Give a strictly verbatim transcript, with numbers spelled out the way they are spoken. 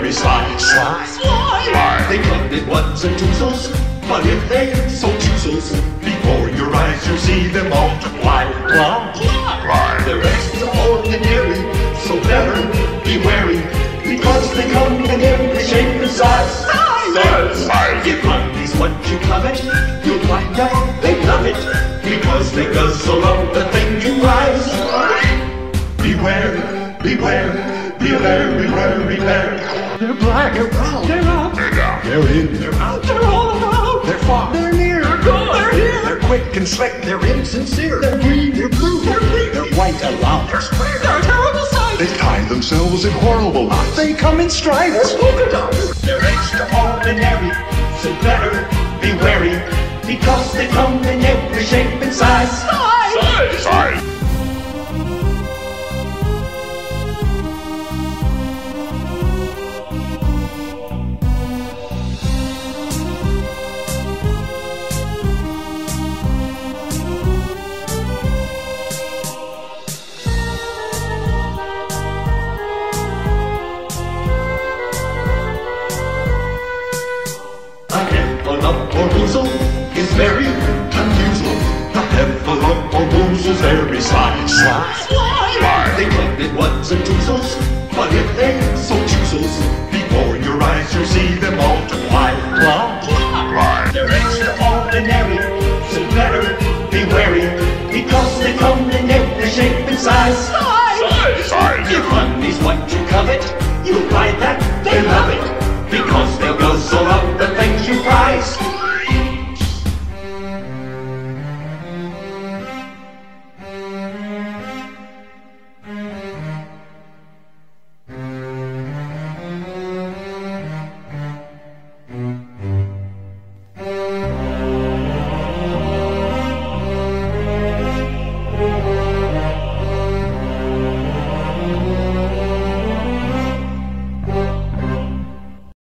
very sly. Sly, sly. They come in ones and twos, but if they so chooses, before your eyes you see them multiply. Fly, fly. They're extraordinary, so better be wary, because they come in every shape and size. Size, size. If money's what you covet, you'll find out they love it, because they guzzle up the thing you rise. Beware, beware, beware, beware, beware. They're black, they're brown, they're out, they're down, they're in, they're out, they're all about, they're far, they're near, they're good, they're here, they're quick and slick, they're insincere, they're green, they're blue, they're pink, they're white and loud, they're square, they're a terrible sight. They tie themselves in horrible knots, they come in stripes, they're polka dots, they're extraordinary, so better be wary, because they come in every shape and size. Size, size, size. A heffalump or woozle is very confusing. A heffalump or woozle's very sly. Sly, sly. They come in ones and twos, but if they so chooses, before your eyes you see them all